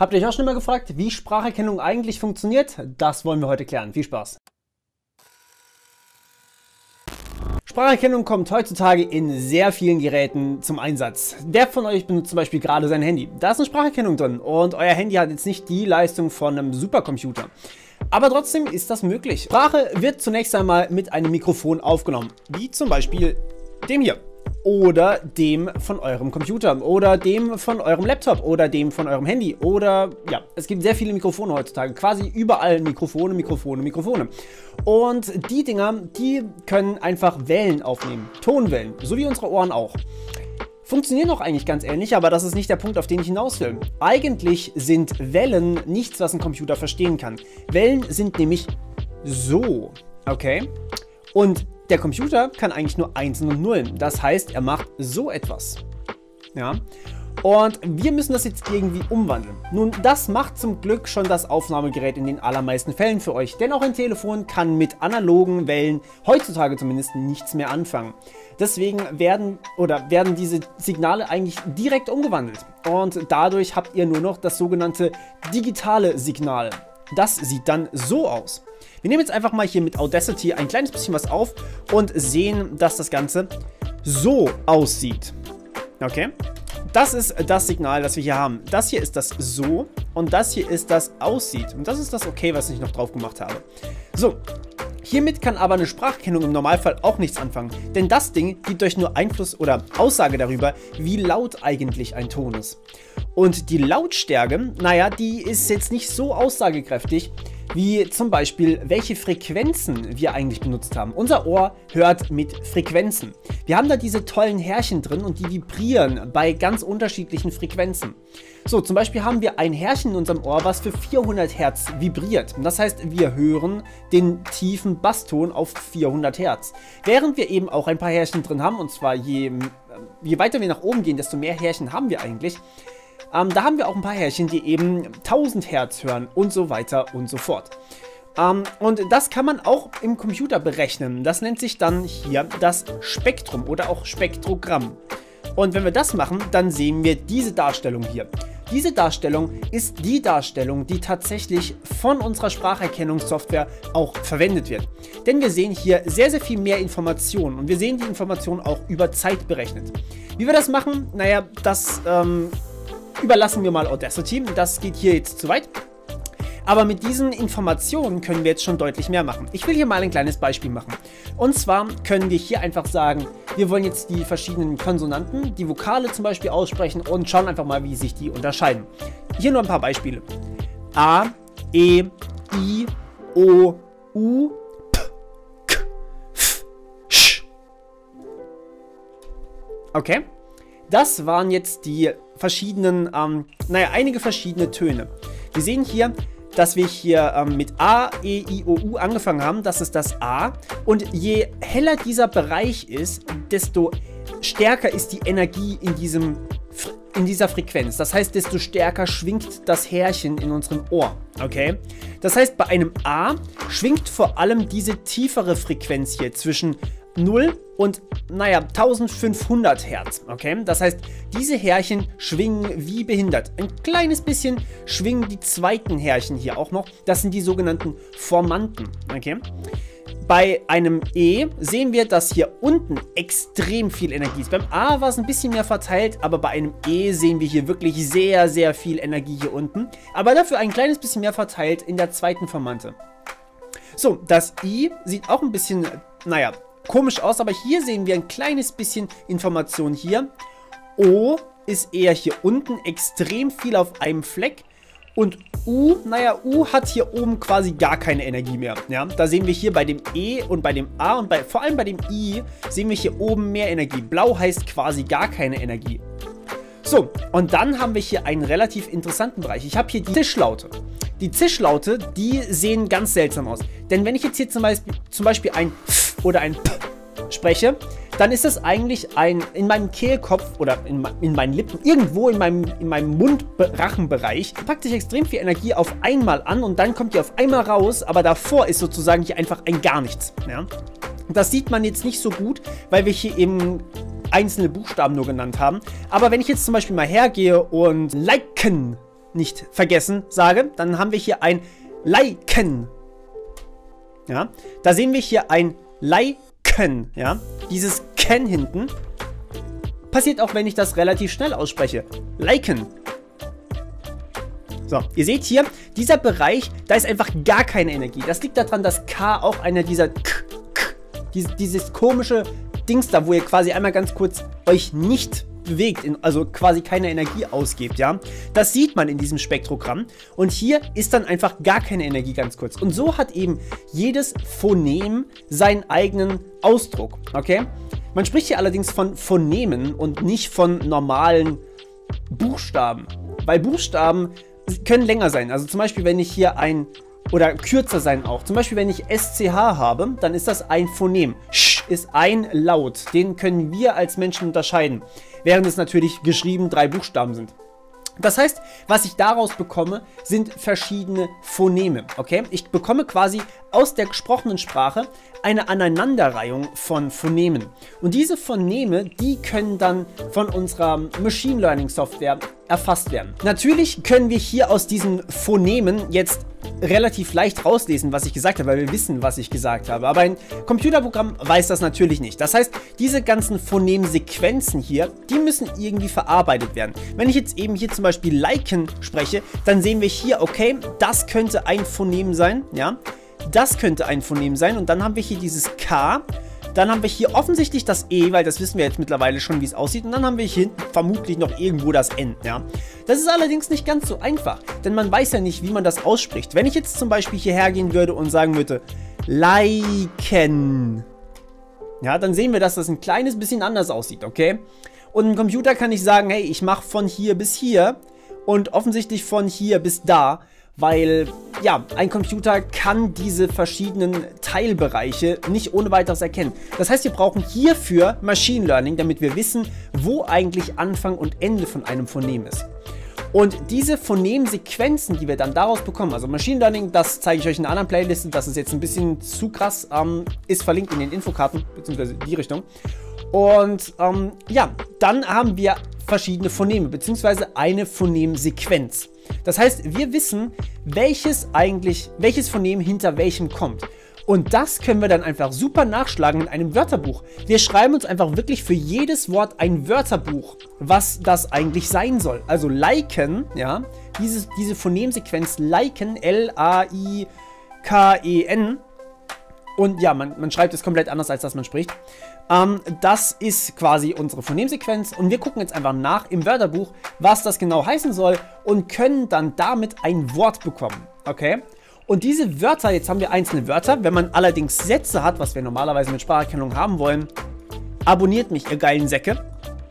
Habt ihr euch auch schon mal gefragt, wie Spracherkennung eigentlich funktioniert? Das wollen wir heute klären. Viel Spaß! Spracherkennung kommt heutzutage in sehr vielen Geräten zum Einsatz. Wer von euch benutzt zum Beispiel gerade sein Handy? Da ist eine Spracherkennung drin und euer Handy hat jetzt nicht die Leistung von einem Supercomputer. Aber trotzdem ist das möglich. Sprache wird zunächst einmal mit einem Mikrofon aufgenommen, wie zum Beispiel dem hier. Oder dem von eurem Computer oder dem von eurem Laptop oder dem von eurem Handy oder ja, es gibt sehr viele Mikrofone heutzutage, quasi überall Mikrofone. Und die Dinger, die können einfach Wellen aufnehmen, Tonwellen, so wie unsere Ohren auch. Funktionieren auch eigentlich ganz ähnlich, aber das ist nicht der Punkt, auf den ich hinaus will. Eigentlich sind Wellen nichts, was ein Computer verstehen kann. Wellen sind nämlich so, okay? Und der Computer kann eigentlich nur Einsen und Nullen. Das heißt, er macht so etwas. Ja. Und wir müssen das jetzt irgendwie umwandeln. Nun, das macht zum Glück schon das Aufnahmegerät in den allermeisten Fällen für euch. Denn auch ein Telefon kann mit analogen Wellen heutzutage zumindest nichts mehr anfangen. Deswegen werden diese Signale eigentlich direkt umgewandelt. Und dadurch habt ihr nur noch das sogenannte digitale Signal. Das sieht dann so aus. Wir nehmen jetzt einfach mal hier mit Audacity ein kleines bisschen was auf und sehen, dass das Ganze so aussieht. Okay? Das ist das Signal, das wir hier haben. Das hier ist das so und das hier ist das aussieht. Und das ist das Okay, was ich noch drauf gemacht habe. So, hiermit kann aber eine Spracherkennung im Normalfall auch nichts anfangen. Denn das Ding gibt euch nur Einfluss oder Aussage darüber, wie laut eigentlich ein Ton ist. Und die Lautstärke, naja, die ist jetzt nicht so aussagekräftig, wie zum Beispiel, welche Frequenzen wir eigentlich benutzt haben. Unser Ohr hört mit Frequenzen. Wir haben da diese tollen Härchen drin und die vibrieren bei ganz unterschiedlichen Frequenzen. So, zum Beispiel haben wir ein Härchen in unserem Ohr, was für 400 Hertz vibriert. Das heißt, wir hören den tiefen Basston auf 400 Hertz. Während wir eben auch ein paar Härchen drin haben, und zwar je weiter wir nach oben gehen, desto mehr Härchen haben wir eigentlich. Da haben wir auch ein paar Härchen, die eben 1000 Hertz hören und so weiter und so fort. Und das kann man auch im Computer berechnen. Das nennt sich dann hier das Spektrum oder auch Spektrogramm. Und wenn wir das machen, dann sehen wir diese Darstellung hier. Diese Darstellung ist die Darstellung, die tatsächlich von unserer Spracherkennungssoftware auch verwendet wird. Denn wir sehen hier sehr, sehr viel mehr Informationen und wir sehen die Informationen auch über Zeit berechnet. Wie wir das machen, naja, das überlassen wir mal Audacity, das geht hier jetzt zu weit. Aber mit diesen Informationen können wir jetzt schon deutlich mehr machen. Ich will hier mal ein kleines Beispiel machen. Und zwar können wir hier einfach sagen, wir wollen jetzt die verschiedenen Konsonanten, die Vokale zum Beispiel aussprechen und schauen einfach mal, wie sich die unterscheiden. Hier nur ein paar Beispiele. A, E, I, O, U, P, K, F, Sch. Okay? Das waren jetzt die verschiedenen, einige verschiedene Töne. Wir sehen hier, dass wir hier mit A, E, I, O, U angefangen haben. Das ist das A. Und je heller dieser Bereich ist, desto stärker ist die Energie in dieser Frequenz. Das heißt, desto stärker schwingt das Härchen in unserem Ohr. Okay? Das heißt, bei einem A schwingt vor allem diese tiefere Frequenz hier zwischen 0 und, 1500 Hertz, okay? Das heißt, diese Härchen schwingen wie behindert. Ein kleines bisschen schwingen die zweiten Härchen hier auch noch. Das sind die sogenannten Formanten, okay? Bei einem E sehen wir, dass hier unten extrem viel Energie ist. Beim A war es ein bisschen mehr verteilt, aber bei einem E sehen wir hier wirklich sehr, sehr viel Energie hier unten. Aber dafür ein kleines bisschen mehr verteilt in der zweiten Formante. So, das I sieht auch ein bisschen, komisch aus, aber hier sehen wir ein kleines bisschen Information hier. O ist eher hier unten extrem viel auf einem Fleck. Und U, U hat hier oben quasi gar keine Energie mehr. Ja, da sehen wir hier bei dem E und bei dem A und vor allem bei dem I sehen wir hier oben mehr Energie. Blau heißt quasi gar keine Energie. So, und dann haben wir hier einen relativ interessanten Bereich. Ich habe hier die Zischlaute. Die Zischlaute, die sehen ganz seltsam aus. Denn wenn ich jetzt hier zum Beispiel ein F oder ein P spreche, dann ist das eigentlich in meinem Kehlkopf oder in meinen Lippen, irgendwo in meinem Mund-Rachenbereich, packt sich extrem viel Energie auf einmal an und dann kommt die auf einmal raus, aber davor ist sozusagen hier einfach ein gar nichts. Ja? Das sieht man jetzt nicht so gut, weil wir hier eben einzelne Buchstaben nur genannt haben. Aber wenn ich jetzt zum Beispiel mal hergehe und liken nicht vergessen sage, dann haben wir hier ein Liken. Ja, da sehen wir hier ein Liken. Ja, dieses Ken hinten passiert auch, wenn ich das relativ schnell ausspreche. Liken. So, ihr seht hier, dieser Bereich, da ist einfach gar keine Energie. Das liegt daran, dass K auch einer dieser dieses komische Dings da, wo ihr quasi einmal ganz kurz euch nicht bewegt, also quasi keine Energie ausgibt, ja. Das sieht man in diesem Spektrogramm und hier ist dann einfach gar keine Energie ganz kurz. Und so hat eben jedes Phonem seinen eigenen Ausdruck, okay? Man spricht hier allerdings von Phonemen und nicht von normalen Buchstaben, weil Buchstaben können länger sein. Also zum Beispiel, wenn ich hier oder kürzer sein auch. Zum Beispiel, wenn ich SCH habe, dann ist das ein Phonem. Sch ist ein Laut. Den können wir als Menschen unterscheiden. Während es natürlich geschrieben 3 Buchstaben sind. Das heißt, was ich daraus bekomme, sind verschiedene Phoneme, okay? Ich bekomme quasi aus der gesprochenen Sprache eine Aneinanderreihung von Phonemen. Und diese Phoneme, die können dann von unserer Machine Learning Software erfasst werden. Natürlich können wir hier aus diesen Phonemen jetzt relativ leicht rauslesen, was ich gesagt habe, weil wir wissen, was ich gesagt habe. Aber ein Computerprogramm weiß das natürlich nicht. Das heißt, diese ganzen Phonemsequenzen hier, die müssen irgendwie verarbeitet werden. Wenn ich jetzt eben hier zum Beispiel Liken spreche, dann sehen wir hier, okay, das könnte ein Phonem sein, ja. Das könnte ein Phonem sein und dann haben wir hier dieses K. Dann haben wir hier offensichtlich das E, weil das wissen wir jetzt mittlerweile schon, wie es aussieht. Und dann haben wir hier hinten vermutlich noch irgendwo das N, ja. Das ist allerdings nicht ganz so einfach, denn man weiß ja nicht, wie man das ausspricht. Wenn ich jetzt zum Beispiel hierher gehen würde und sagen würde, Liken, ja, dann sehen wir, dass das ein kleines bisschen anders aussieht, okay? Und im Computer kann ich sagen, hey, ich mache von hier bis hier und offensichtlich von hier bis da. Weil, ja, ein Computer kann diese verschiedenen Teilbereiche nicht ohne weiteres erkennen. Das heißt, wir brauchen hierfür Machine Learning, damit wir wissen, wo eigentlich Anfang und Ende von einem Phonem ist. Und diese Phonemsequenzen, die wir dann daraus bekommen, also Machine Learning, das zeige ich euch in einer anderen Playlist, das ist jetzt ein bisschen zu krass, ist verlinkt in den Infokarten, beziehungsweise die Richtung. Und ja, dann haben wir verschiedene Phoneme, beziehungsweise eine Phonemsequenz. Das heißt, wir wissen, welches Phonem hinter welchem kommt. Und das können wir dann einfach super nachschlagen in einem Wörterbuch. Wir schreiben uns einfach wirklich für jedes Wort ein Wörterbuch, was das eigentlich sein soll. Also liken, ja, diese Phonemsequenz liken, L-A-I-K-E-N. Und ja, man schreibt es komplett anders, als dass man spricht. Das ist quasi unsere Phonemsequenz und wir gucken jetzt einfach nach im Wörterbuch, was das genau heißen soll und können dann damit ein Wort bekommen, okay? Und diese Wörter, jetzt haben wir einzelne Wörter, wenn man allerdings Sätze hat, was wir normalerweise mit Spracherkennung haben wollen, abonniert mich, ihr geilen Säcke,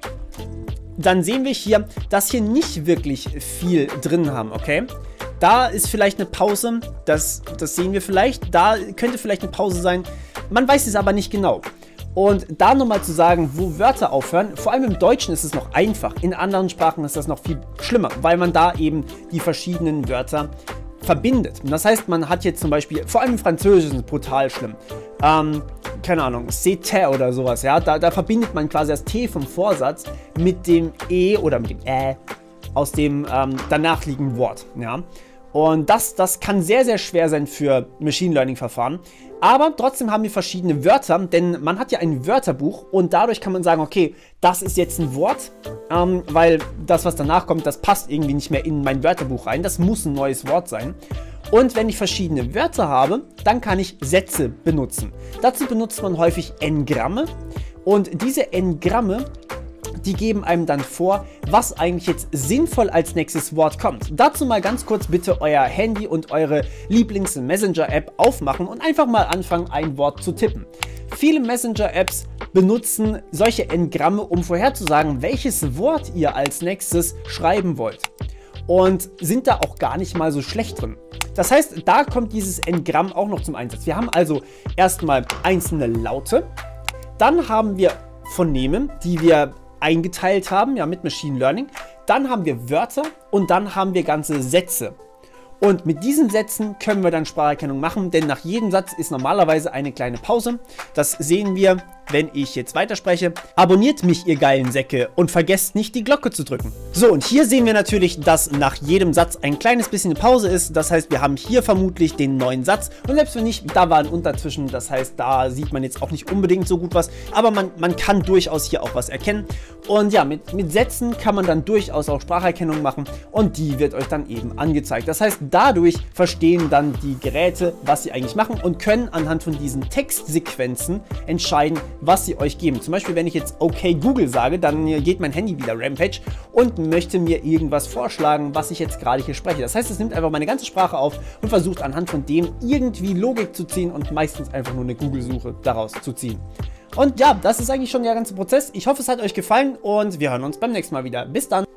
dann sehen wir hier, dass hier nicht wirklich viel drin haben, okay? Da ist vielleicht eine Pause, das sehen wir vielleicht, da könnte vielleicht eine Pause sein, man weiß es aber nicht genau. Und da nochmal zu sagen, wo Wörter aufhören, vor allem im Deutschen ist es noch einfach, in anderen Sprachen ist das noch viel schlimmer, weil man da eben die verschiedenen Wörter verbindet. Und das heißt, man hat jetzt zum Beispiel, vor allem im Französischen ist es brutal schlimm, keine Ahnung, c'était oder sowas, ja, da verbindet man quasi das T vom Vorsatz mit dem E oder mit dem Ä aus dem danach liegenden Wort, ja. Und das kann sehr, sehr schwer sein für Machine Learning Verfahren. Aber trotzdem haben wir verschiedene Wörter, denn man hat ja ein Wörterbuch und dadurch kann man sagen, okay, das ist jetzt ein Wort, weil das, was danach kommt, das passt irgendwie nicht mehr in mein Wörterbuch rein. Das muss ein neues Wort sein. Und wenn ich verschiedene Wörter habe, dann kann ich Sätze benutzen. Dazu benutzt man häufig N-Gramme und diese N-Gramme, die geben einem dann vor, was eigentlich jetzt sinnvoll als nächstes Wort kommt. Dazu mal ganz kurz bitte euer Handy und eure Lieblings-Messenger-App aufmachen und einfach mal anfangen, ein Wort zu tippen. Viele Messenger-Apps benutzen solche N-Gramme, um vorherzusagen, welches Wort ihr als nächstes schreiben wollt. Und sind da auch gar nicht mal so schlecht drin. Das heißt, da kommt dieses N-Gramm auch noch zum Einsatz. Wir haben also erstmal einzelne Laute, dann haben wir Phoneme, die wir eingeteilt haben, ja, mit Machine Learning. Dann haben wir Wörter und dann haben wir ganze Sätze. Und mit diesen Sätzen können wir dann Spracherkennung machen, denn nach jedem Satz ist normalerweise eine kleine Pause. Das sehen wir, wenn ich jetzt weiterspreche. Abonniert mich, ihr geilen Säcke, und vergesst nicht, die Glocke zu drücken. So, und hier sehen wir natürlich, dass nach jedem Satz ein kleines bisschen eine Pause ist. Das heißt, wir haben hier vermutlich den neuen Satz. Und selbst wenn nicht, da war ein Unterzwischen. Das heißt, da sieht man jetzt auch nicht unbedingt so gut was. Aber man kann durchaus hier auch was erkennen. Und ja, mit Sätzen kann man dann durchaus auch Spracherkennung machen. Und die wird euch dann eben angezeigt. Das heißt, dadurch verstehen dann die Geräte, was sie eigentlich machen und können anhand von diesen Textsequenzen entscheiden, was sie euch geben. Zum Beispiel, wenn ich jetzt okay Google sage, dann geht mein Handy wieder Rampage und möchte mir irgendwas vorschlagen, was ich jetzt gerade hier spreche. Das heißt, es nimmt einfach meine ganze Sprache auf und versucht anhand von dem irgendwie Logik zu ziehen und meistens einfach nur eine Google-Suche daraus zu ziehen. Und ja, das ist eigentlich schon der ganze Prozess. Ich hoffe, es hat euch gefallen und wir hören uns beim nächsten Mal wieder. Bis dann!